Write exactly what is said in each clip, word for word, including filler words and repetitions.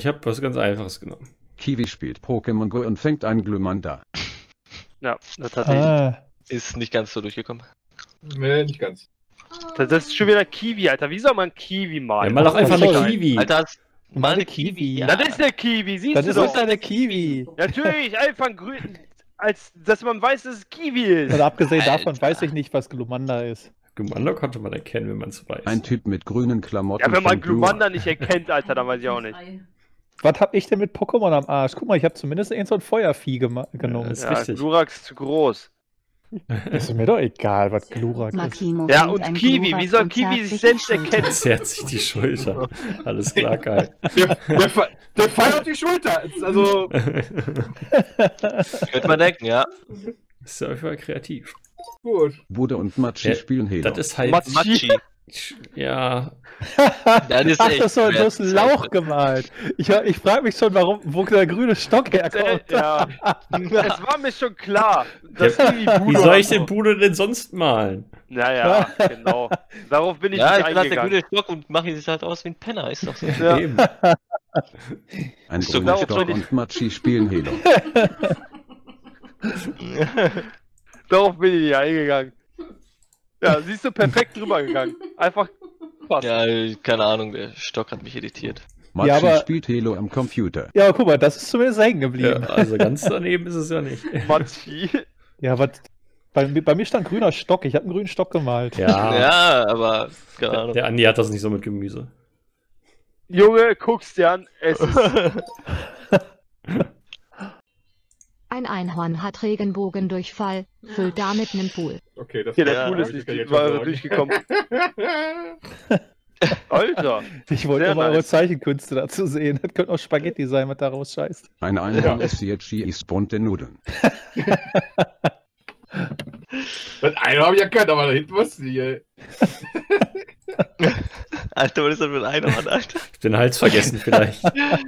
Ich habe was ganz Einfaches genommen. Kiwi spielt Pokémon Go und fängt einen Glumanda. Ja, das tatsächlich. Ah, Ist nicht ganz so durchgekommen. Nee, nicht ganz. Das ist schon wieder Kiwi, Alter. Wie soll man Kiwi malen? Ja, mal doch einfach eine soll- Kiwi. Alter, hast mal eine Kiwi. Kiwi. Ja. Das ist eine Kiwi, siehst das du ist doch. doch eine Kiwi. Natürlich, einfach ein grün, als dass man weiß, dass es Kiwi ist. Und abgesehen Alter. davon weiß ich nicht, was Glumanda ist. Glumanda konnte man erkennen, wenn man es weiß. Ein Typ mit grünen Klamotten. Ja, wenn man fängt Glura. Glumanda nicht erkennt, Alter, dann weiß ich auch nicht. Was hab ich denn mit Pokémon am Arsch? Guck mal, ich habe zumindest irgend so ein Feuervieh gema- genommen. das- ist Ja, richtig. Glurax ist zu groß. Ist mir doch egal, was Glurak ist. Makimo Ja, findet und ein Kiwi, Glurak wie soll und Kiwi zerrt sich die selbst Schulter. erkennen? Zerrt sich die Schulter. Alles klar, geil. Der, der, Fe- der Pfeil auf die Schulter. Also, Könnte man denken, ja. Ist ja auf jeden Fall kreativ. gut. Bude und Matschi Ja, spielen Halo. Das ist halt. Matschi. Ja. Das ist Ach, echt das ist so schwer ein zu Lauch zeichnen. gemalt. Ich, ich frage mich schon, warum, wo der grüne Stock herkommt. Ja, es war mir schon klar, dass Kiwi Wie Budo soll ich hat. den Bude denn sonst malen? Naja, genau. Darauf bin ich Ja, nicht ich bin halt der eingegangen. grüne Stock und mache sich halt aus wie ein Penner, ist doch so. Ja. Eben. Ein So grüner genau, Stock wenn ich- und Matschi spielen Halo. Darauf bin ich nicht eingegangen. Ja, siehst du, perfekt drüber gegangen. Einfach passt. Ja, keine Ahnung, der Stock hat mich irritiert. Matschi Ja, aber- spielt Halo am Computer. Ja, aber guck mal, das ist zumindest hängen Ja, geblieben. also ganz daneben ist es ja nicht. Matschi. Ja, was. Bei, mir- bei mir stand grüner Stock. Ich habe einen grünen Stock gemalt. Ja. Ja, aber keine Ahnung. Der Andi hat das nicht so mit Gemüse. Junge, guck's dir an. Es ist. Ein Einhorn hat Regenbogendurchfall, füllt damit einen Pool. Okay, das Hier, der Ja, Pool ist ich nicht kann jetzt war schon sagen. durchgekommen. Alter. Ich wollte Sehr immer eure nice. Zeichenkünste dazu sehen. Das könnte auch Spaghetti sein, was da rausscheißt. Ein Einhorn ist jetzt ist bunte Nudeln. Das eine habe ich erkannt, aber da hinten was nicht, ey. Alter, was ist das mit Einhorn, Alter? Ich hab den Hals vergessen vielleicht.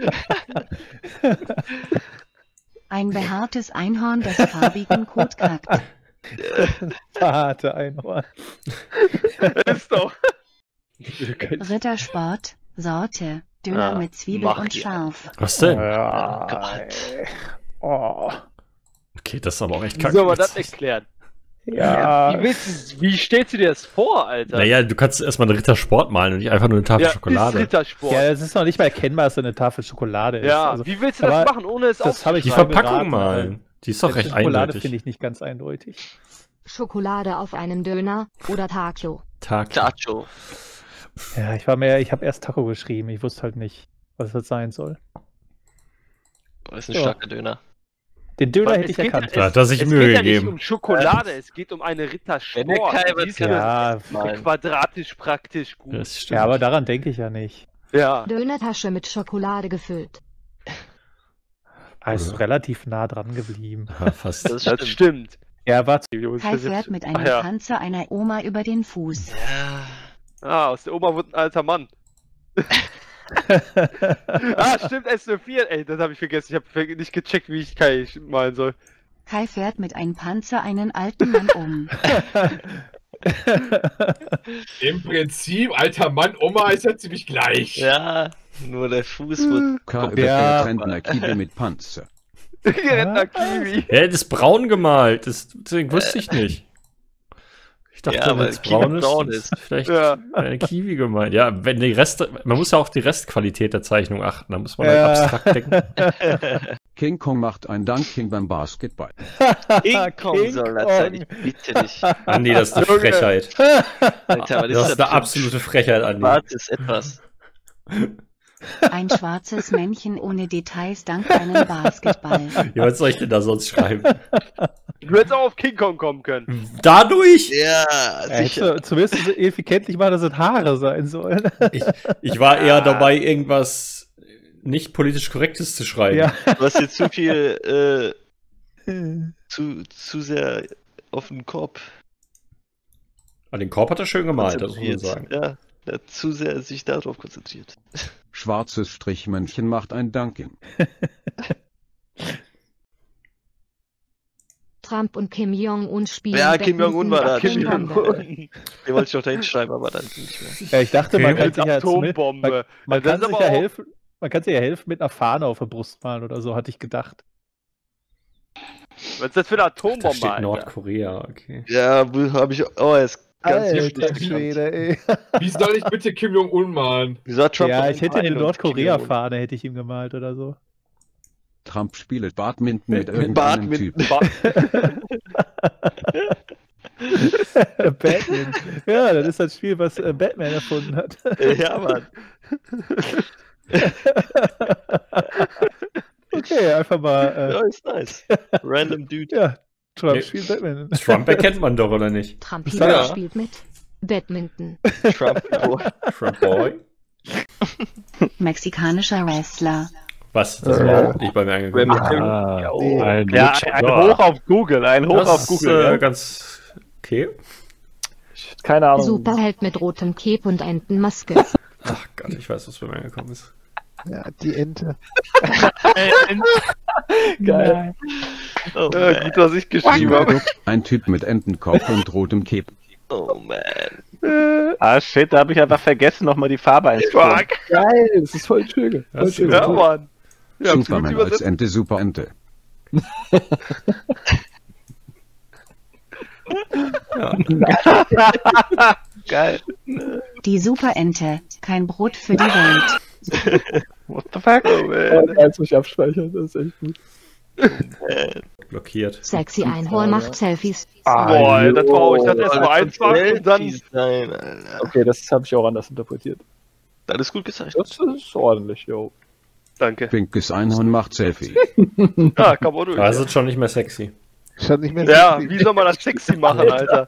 Ein behaartes Einhorn, das farbigen Kot kackt. Harte Einhorn. Ist doch. Rittersport, Sorte, Döner Ah, mit Zwiebel mach und die. scharf. Was denn? Ja, ey. Oh. Okay, das ist aber auch echt Wie kacke. soll man das erklären? Ja. Wie, willst du, wie stellst du dir das vor, Alter? Naja, du kannst erstmal einen Rittersport malen und nicht einfach nur eine Tafel ja, ist Schokolade. Rittersport. Ja, Ja, es ist noch nicht mal erkennbar, dass da eine Tafel Schokolade ist. Also, wie willst du das aber machen, ohne es das habe ich Die mal Verpackung geraten, malen. Die ist doch selbst recht die Schokolade eindeutig. finde ich nicht ganz eindeutig. Schokolade auf einem Döner oder Taco. Tag. Tacho. Ja, ich war mehr, ich habe erst Taco geschrieben. Ich wusste halt nicht, was das sein soll. Das ist ein Ja. starker Döner. Den Döner Aber hätte es ich geht- erkannt. Da hat er sich es Mühe geht ja gegeben. nicht um Schokolade, es geht um eine Rittersport. Wenn der Kai Die ist wird- ja, Ja, quadratisch praktisch gut. Das stimmt. ja, aber daran denke ich ja nicht. Ja. Dönertasche mit Schokolade gefüllt. Er ist Ja. relativ nah dran geblieben. Ja, fast. Das Das stimmt. stimmt. Ja, warte. Kai fährt mit einem Ach ja. Panzer einer Oma über den Fuß. Ja. Ah, aus der Oma wird ein alter Mann. Ah, stimmt, S null vier. Ey, das habe ich vergessen. Ich habe nicht gecheckt, wie ich Kai malen soll. Kai fährt mit einem Panzer einen alten Mann um. Im Prinzip, alter Mann, Oma ist ja ziemlich gleich. Ja, nur der Fuß wird. Karl Ja. wird Rentner Kiwi mit Panzer. Rentner Kiwi. Ja, das ist braun gemalt. Das, deswegen wusste ich nicht. Ich dachte, Ja, weil wenn es Kiwi braun ist, braun ist ist. vielleicht Ja. eine Kiwi gemeint. Ja, wenn die Reste, man muss ja auch die Restqualität der Zeichnung achten. Da muss man Ja. halt abstrakt denken. King Kong macht ein Dunking beim Basketball. King Kong King soll das Kong. sein, ich bitte dich. Andi, das ist eine Junge. Frechheit. Alter, was Das ist das eine für ein absolute Frechheit, Andi. schwarzes Etwas. Ein schwarzes Männchen ohne Details dank einem Basketball. Ja, was soll ich denn da sonst schreiben? Du hättest auch auf King Kong kommen können. Dadurch? Ja, Er sicher. hätte zumindest so irgendwie kenntlich machen, dass es Haare sein sollen. Ich, ich war eher dabei, irgendwas nicht politisch Korrektes zu schreiben. Ja. Du hast jetzt zu viel, äh, zu, zu sehr auf den Korb Aber den Korb hat er schön gemalt, das muss man konzentriert. sagen. Ja, er hat zu sehr sich darauf konzentriert. Schwarzes Strichmännchen macht ein Dunking. Trump und Kim Jong-un spielen Ja, Kim Jong-un war da. Badminton Kim auf Bombe. Den wollte ich noch da hinschreiben, aber dann nicht mehr. Ja, ich dachte, man kann sich ja zumindest, Atombombe. man, man Das kann ist sich aber ja auch- helfen. Man kann sich ja helfen mit einer Fahne auf der Brust malen oder so, hatte ich gedacht. Was ist das für eine Da Atombombe, steht Alter? Nordkorea, okay. Ja, habe ich. Oh, er ist ganz Alter heftig. Schwede, ey. Wie soll ich bitte Kim Jong-un malen? Wieso hat Trump Ja, doch ich hätte einen eine Pfeil und Nordkorea-Fahne, hätte ich ihm gemalt oder so. Trump spielt Badminton mit Kim irgendeinem Jong-un? Typ. Batman. Ja, das ist das Spiel, was äh, Batman erfunden hat. Ja, Mann. Okay, einfach mal. Ja, ist nice. Random Dude. Äh, ja, Trump Nee. spielt Batman. Trump erkennt man doch, oder nicht? Trampina Ja. spielt mit. Badminton. Trump. Oh. Trump Boy? Mexikanischer Wrestler. Was? Das war auch nicht bei mir angekommen. Ah, ein Ja, Luchador. ein Hoch auf Google, ein Hoch Das auf ist Google. äh, ja. ganz okay. Keine Ahnung. Superheld mit rotem Cape und Entenmaske. Ach Gott, ich weiß, was bei mir angekommen ist. Ja, die Ente. Geil. Oh, Ja, man. gut, was ich geschrieben habe. Ein Typ mit Entenkopf und rotem Cape. Oh man. Ah, shit, da habe ich einfach vergessen, nochmal die Farbe einzustellen. Geil, das ist voll schön. Voll Das schön. Ja, Mann. Ja, Superman absolut als übersetzt. Ente, Super Ente. Geil. Die Superente. Kein Brot für die Welt. What the fuck? Oh, man. Kannst mich abspeichern, das ist echt gut. Blockiert. Sexy Einhorn macht Selfies. Boah, ey, das war auch, ich dachte erst mal einfach und dann. Selfies sein, Alter. Okay, das habe ich auch anders interpretiert. Das ist gut gezeichnet. Das ist ordentlich, jo. Danke. Pinkes Einhorn macht Selfie. Ja, komm auch durch. Das ist schon nicht mehr sexy. Schon nicht mehr Ja, sexy. wie soll man das sexy machen, Alter?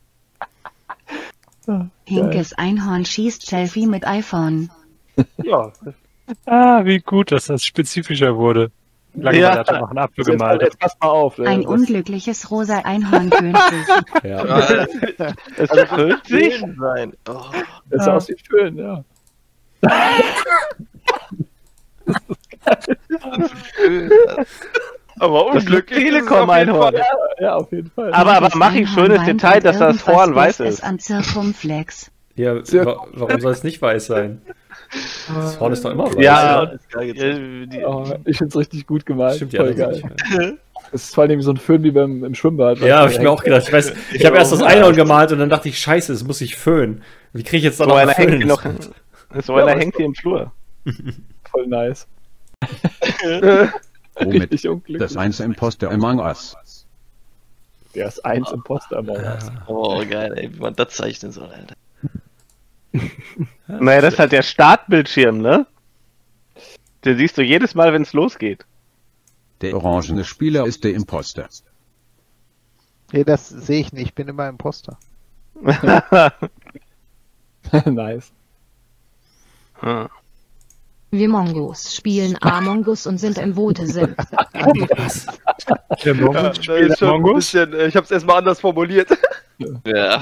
Pinkes Einhorn schießt Selfie mit iPhone. Ja, Ah, wie gut, dass das spezifischer wurde. Lange Ja. ja. hat er noch einen Apfel Jetzt, gemalt. jetzt pass mal auf. Ein das- unglückliches rosa Einhorn gönnt sich. Ja. es erfüllt sich. Schön sein. Oh. Das sah aus wie Föhn, ja. Aber unglücklich. Telekom-Einhorn. Ja, ja, auf jeden Fall. Aber, aber Das mach ich Einhorn schönes weint Detail, und dass das irgendwas Horn weiß lässt ist. es an Zirkumflex. Ja, wa warum soll es nicht weiß sein? Das Horn ist doch immer weiß. Ja, Das ist geil gezeichnet. äh, die, Oh, ich find's richtig gut gemalt. Stimmt ja Voll das geil. nicht mehr. Es ist vor allem so ein Föhn wie beim im Schwimmbad. Ja, hab ich mir auch gedacht. Ich weiß, ich habe erst das Einhorn gemalt und dann dachte ich, scheiße, es muss ich föhnen. Wie kriege ich jetzt da so noch einer einen Föhn hängt hier ins noch. Bild? So einer hängt hier im Flur. Voll nice. Womit? Richtig unglücklich. Das eins Imposter Among Us. Der ist eins Imposter am Auge. Oh, geil, ey, wie man das zeichnen soll, Alter. Naja, das ist halt der Startbildschirm, ne? Den siehst du jedes Mal, wenn es losgeht. Der orangene Spieler ist der Imposter. Nee, das sehe ich nicht. Ich bin immer Imposter. Nice. Hm. Wir Mongos spielen Among Us und sind im Wotesinn. Der Ja, Mongus das spielt ist schon ein Mongus. bisschen, äh, ich hab's erstmal anders formuliert. Ja.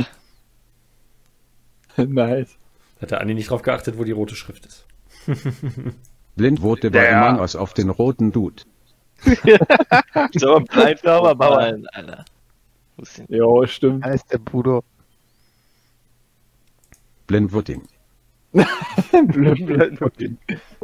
Nice. Hat der Andi nicht drauf geachtet, wo die rote Schrift ist. Blind vote bei Ja. Among Us auf den roten Dude. So bleib Sauber, Bauer. Bauern, Alter. Wo ist denn? Jo, stimmt. Da ist der Budo. Blind Voting. Blöd, blöd.